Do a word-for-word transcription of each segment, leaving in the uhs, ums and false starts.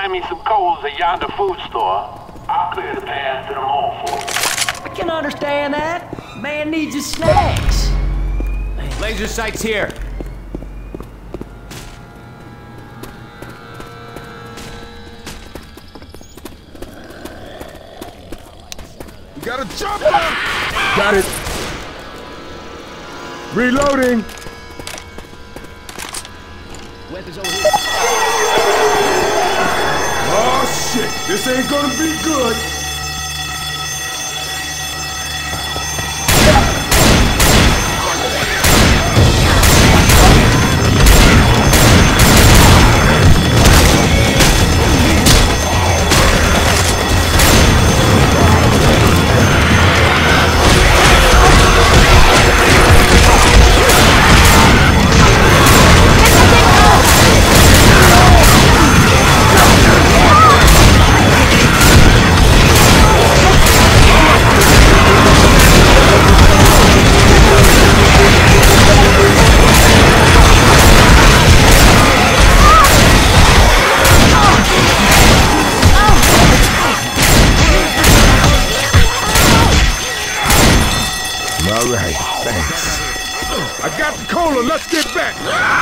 find me some coals at yonder food store, I'll clear the path to the mall for you. I can understand that. Man needs his snacks. Laser sights here. You gotta jump on! Got it. Reloading. Weapons over here. Oh shit, this ain't gonna be good. All right, thanks. I got the cola, let's get back.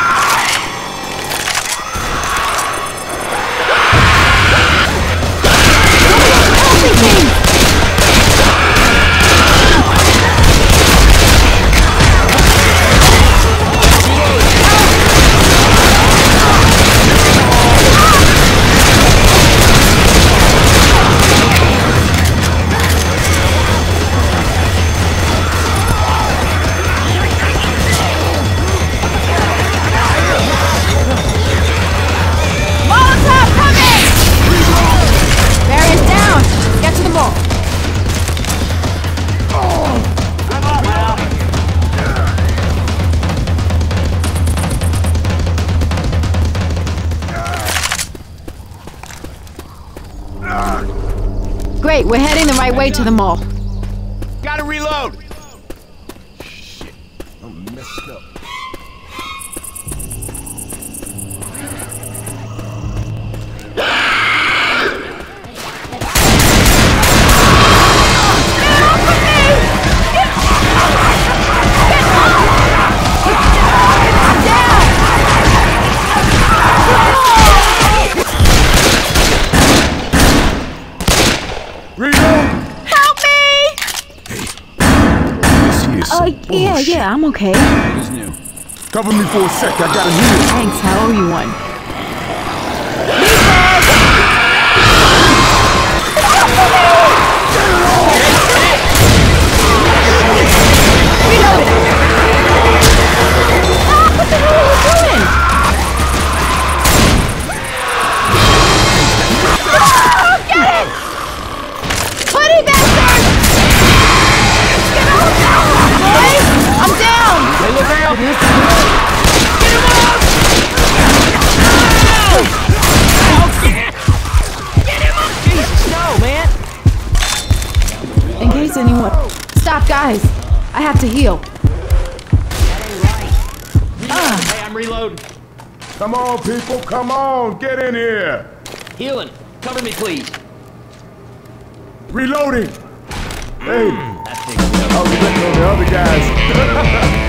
Great, we're heading the right way to the mall. Gotta reload! Shit, I'm messed up. Oh, yeah, bullshit. yeah, I'm okay. Who's new? Cover me for a sec, I gotta heal. Thanks, I owe you one. Ah, what the hell are you doing? Oh, get it! Putty bastard! I'm down! Hey, look out! Get him up! Get him up! Jesus, no, man! In case anyone... Stop, guys! I have to heal. That ain't right. Ah. Hey, I'm reloading. Come on, people, come on, get in here. Healing. Cover me, please. Reloading. Hey, That thing's I was betting on the other guys.